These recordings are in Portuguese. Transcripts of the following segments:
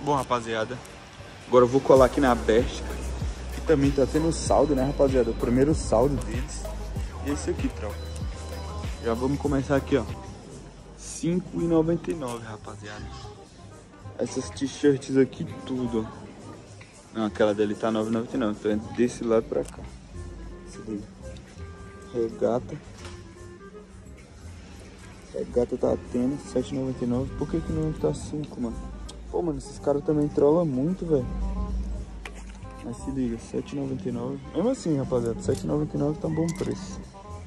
Bom, rapaziada, agora eu vou colar aqui na Bershka, que também tá tendo saldo, né, rapaziada? O primeiro saldo deles. E esse aqui, tropa. Já vamos começar aqui, ó. R$5,99, rapaziada. Essas t-shirts aqui, tudo. Não, aquela dele tá R$9,99. Então é desse lado pra cá. Esse daí. Regata. Regata tá tendo R$7,99. Por que não tá 5, mano? Pô, mano, esses caras também trollam muito, velho. Mas se liga, R$7,99. Mesmo assim, rapaziada, R$7,99 tá um bom preço.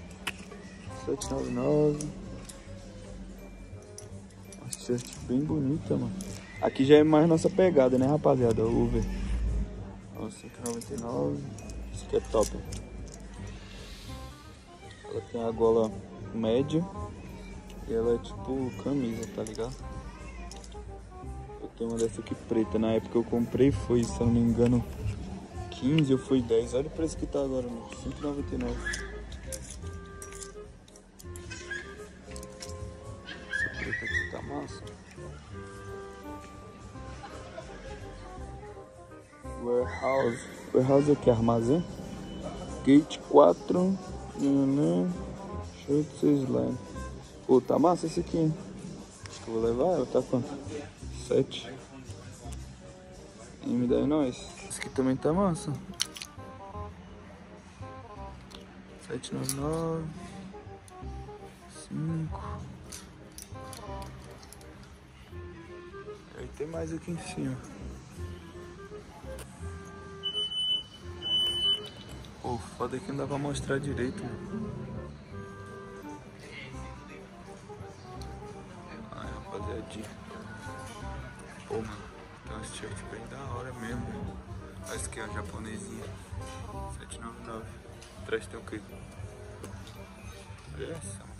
R$7,99. Uma t-shirt bem bonita, mano. Aqui já é mais nossa pegada, né, rapaziada? O Uber. R$5,99. Isso aqui é top. Ela tem a gola média. E ela é tipo camisa, tá ligado? Eu tenho uma dessa aqui preta. Na época eu comprei foi, se eu não me engano, 15 ou foi 10. Olha o preço que tá agora, mano. R$5,99. Essa preta aqui tá massa. Warehouse. Warehouse é o que? Armazém? Gate 4. Shirt slime. Pô, tá massa esse aqui, hein? Acho que eu vou levar ela, tá quanto? 7. E me dá aí nós. Esse aqui também tá massa. R$7,99. 5. Aí tem mais aqui em cima. Pô, foda que não dá pra mostrar direito, mano. Pô, mano, tem umas t-shirt bem da hora mesmo. Olha esse aqui, ó, japonesinha. R$7,99. Atrás tem o quê? Olha essa, mano.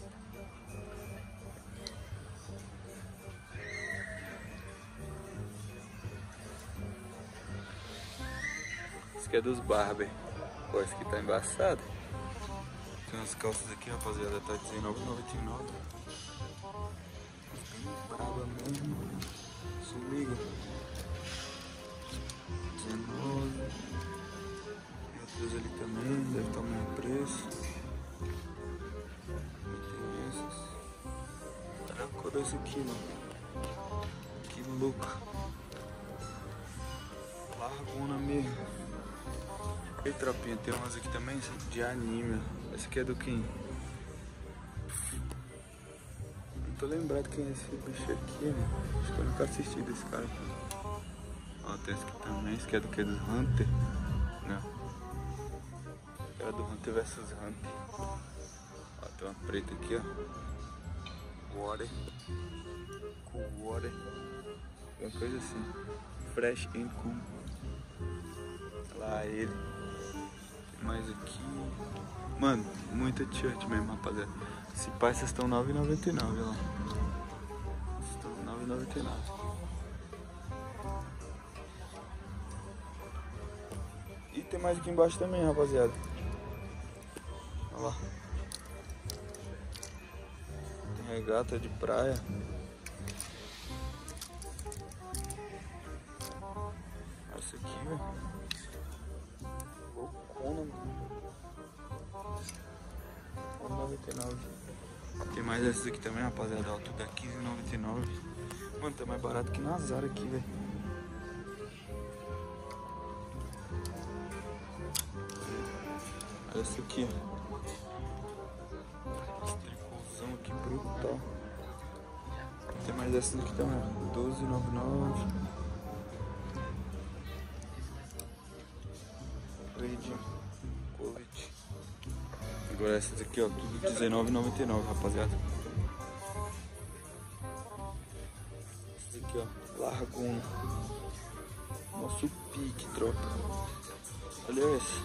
Esse aqui é dos Barber. Pô, esse aqui tá embaçado. Tem umas calças aqui, rapaziada, tá R$19,99. Brava mesmo. Se liga. 19. E outras ali também, deve estar o mesmo preço. Tem essas. Olha a cor desse aqui, mano. Que louco. Largona mesmo. E tropinha, tem umas aqui também de anime. Essa aqui é do Kim. Tô lembrado quem é esse bicho aqui, né? Acho que eu nunca assisti desse cara aqui. Ó, tem esse aqui também. Esse aqui é do que? Do Hunter? Não. Era do Hunter vs Hunter. Ó, tem uma preta aqui, ó. Water. Cool Water. Uma coisa assim. Fresh and Cool. Lá ele. Tem mais aqui. Mano, muita t-shirt mesmo, rapaziada. Se pá, essas estão R$9,99, olha lá. Estão R$9,99. E tem mais aqui embaixo também, rapaziada. Olha lá. Tem regata de praia. Olha isso aqui, velho. Loucona, mano. R$9,99. Tem mais essas aqui também, rapaziada. Ó, tudo é R$15,99. Mano, tá mais barato que na Zara aqui, velho. Olha essa aqui, ó. Esse tricôzão aqui brutal. Tem mais essas aqui também, R$12,99. Verde. Colete. Agora essas aqui, ó, tudo R$19,99, rapaziada. Esse aqui, ó, Largona. Nosso pique, tropa. Olha esse.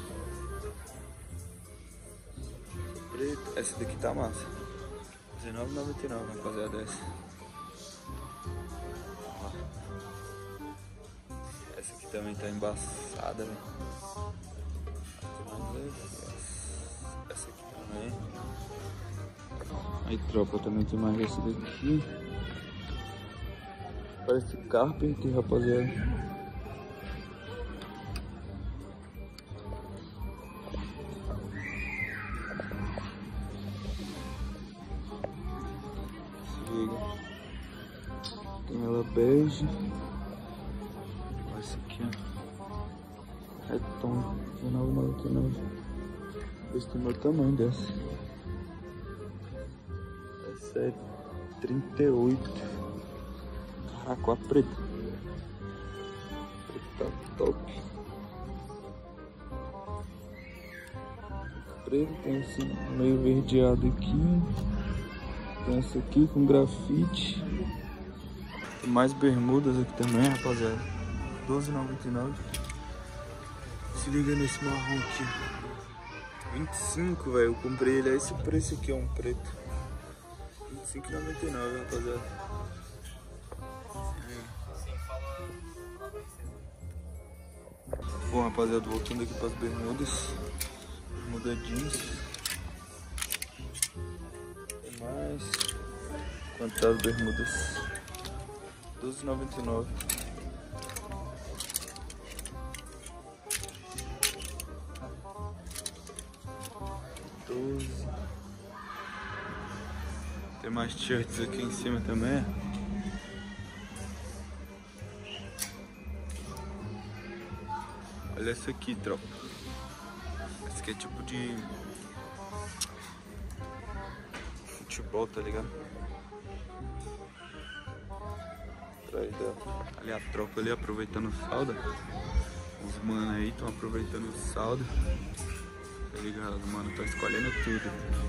Preto. Essa daqui tá massa. R$19,99, rapaziada, essa. Ó. Essa aqui também tá embaçada, velho. Essa aqui também. Aí, tropa, também tem mais essa daqui. Parece Carpenter, rapaziada. Se liga. Tem ela bege. Olha esse aqui, ó. É tom. 19,99. Esse tem o meu tamanho dessa. Essa é 38. Caraca, a preta. Preta top. Preto, tem esse meio verdeado aqui. Tem esse aqui com grafite. Tem mais bermudas aqui também, rapaziada. R$12,99. Se liga nesse marrom aqui. 25, velho. Eu comprei ele a esse preço aqui, ó, um preto. R$25,99, rapaziada. Bom, rapaziada, voltando aqui para as bermudas. Bermuda jeans. Tem mais. Quanto tá as bermudas? R$12,99. Tem mais shirts aqui em cima também. Olha essa aqui, tropa. Esse aqui é tipo de futebol, tá ligado? Atrás dela. Ali a tropa ali aproveitando o saldo. Os mano aí estão aproveitando o saldo. Tá ligado, mano? Tô escolhendo tudo.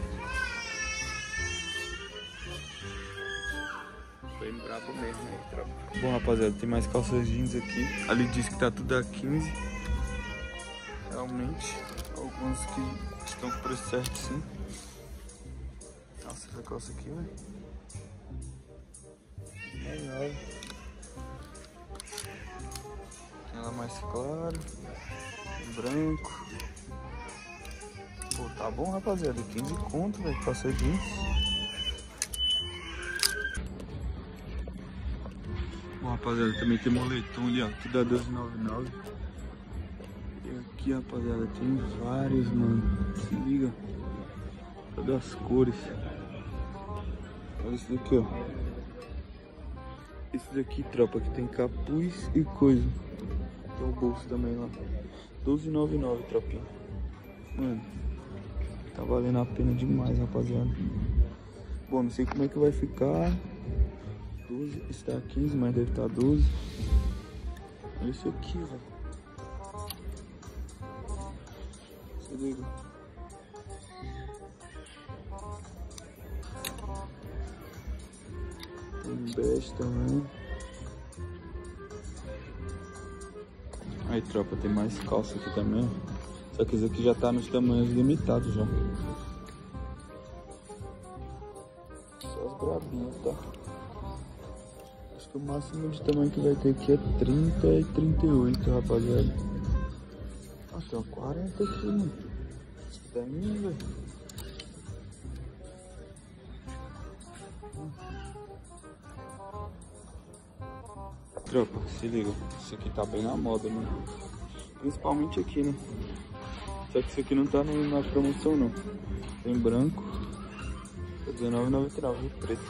Bem brabo mesmo aí, tropa. Bom, rapaziada, tem mais calças jeans aqui. Ali diz que tá tudo a 15. Realmente, alguns que estão com o preço certo, sim. Nossa, essa calça aqui, velho. Legal. Tem ela mais clara, branco. Pô, tá bom, rapaziada. 15 conto, velho. Calça jeans. Bom, rapaziada, também tem moletom ali, ó. Tudo a R$12,99. E aqui, rapaziada, tem vários, mano. Se liga. Todas as cores. Olha isso daqui, ó. Esse daqui, tropa, que tem capuz e coisa. Tem o bolso também lá. R$12,99, tropinha. Mano, tá valendo a pena demais, rapaziada. Bom, não sei como é que vai ficar. 12, está 15, mas deve estar 12. Olha isso aqui, velho. Se liga. Tem bege também. Aí, tropa, tem mais calça aqui também. Só que esse aqui já tá nos tamanhos limitados já. Só as brabinhas, tá? Acho que o máximo de tamanho que vai ter aqui é 30 e 38, rapaziada. Nossa, tem 40 aqui, mano. Isso aqui tá lindo, velho. Tropa, se liga. Isso aqui tá bem na moda, mano. Principalmente aqui, né? Só que isso aqui não tá na promoção, não. Tem branco. R$19,99 e preto.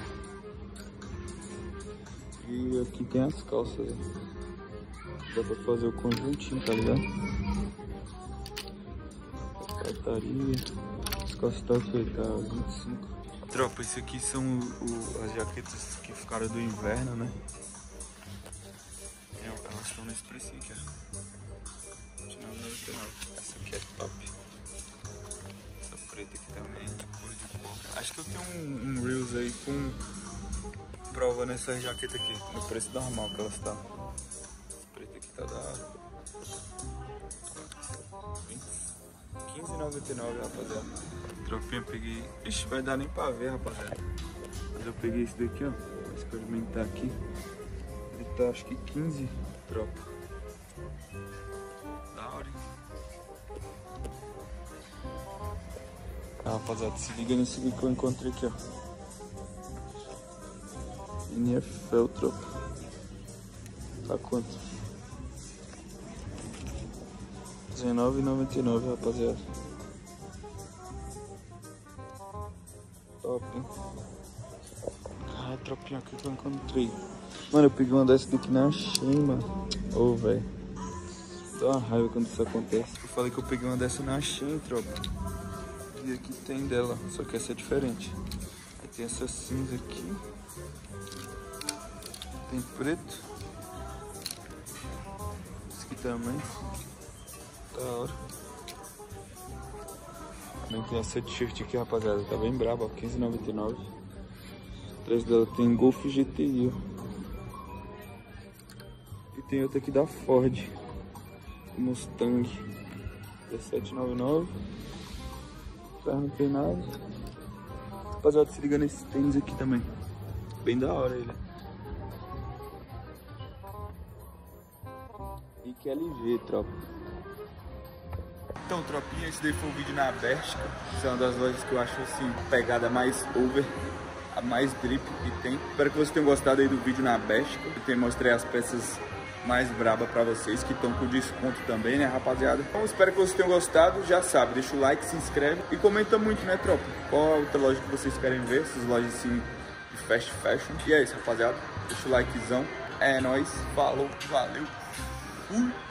E aqui tem as calças, né? Dá pra fazer o conjuntinho, tá ligado? Cartaria. As calças tá aqui, tá 25. Tropa, esse aqui são as jaquetas que ficaram do inverno, né? Elas estão nesse preço aqui, ó. R$29,99. Essa aqui é top. Essa preta aqui também, cor de boca. Acho que eu tenho um Reels aí com prova nessa jaqueta aqui, no preço normal que elas tá. Essa preta aqui tá da R$15,99, rapaziada. Tropinha, peguei. Ixi, vai dar nem pra ver, rapaziada. Mas eu peguei esse daqui, ó. Vou experimentar aqui. Ele tá, acho que 15, tropa. Da hora, hein? Ah, rapaziada, se liga nesse aqui que eu encontrei aqui, ó. NFL, tropa. Tá quanto? R$19,99, rapaziada. Top, hein? Ah, tropinha aqui que eu encontrei. Mano, eu peguei uma dessa daqui na Shein, mano. Ô, velho. Dá uma raiva quando isso acontece. Eu falei que eu peguei uma dessa na Shein, tropa. E aqui tem dela, só que essa é diferente. Aí tem essa cinza aqui. Tem preto. Esse aqui também. Da hora. Também tem essa t-shirt aqui, rapaziada. Tá bem braba, ó. R$15,99. Atrás dela tem Golf GTI, ó. E tem outra aqui da Ford. Mustang. R$17,99. Atrás não tem nada. Rapaziada, se liga nesse tênis aqui também. Bem da hora ele. E que LG, tropa. Então, tropinha, esse daí foi o vídeo na Bershka. Essa é uma das lojas que eu acho assim, pegada mais over, a mais drip que tem. Espero que vocês tenham gostado aí do vídeo na Bershka. Eu mostrei as peças mais braba pra vocês, que estão com desconto também, né, rapaziada? Então, espero que vocês tenham gostado. Já sabe, deixa o like, se inscreve e comenta muito, né, tropa? Qual a outra loja que vocês querem ver? Essas lojas assim de fast fashion. E é isso, rapaziada. Deixa o likezão. É nóis. Falou, valeu. Fui.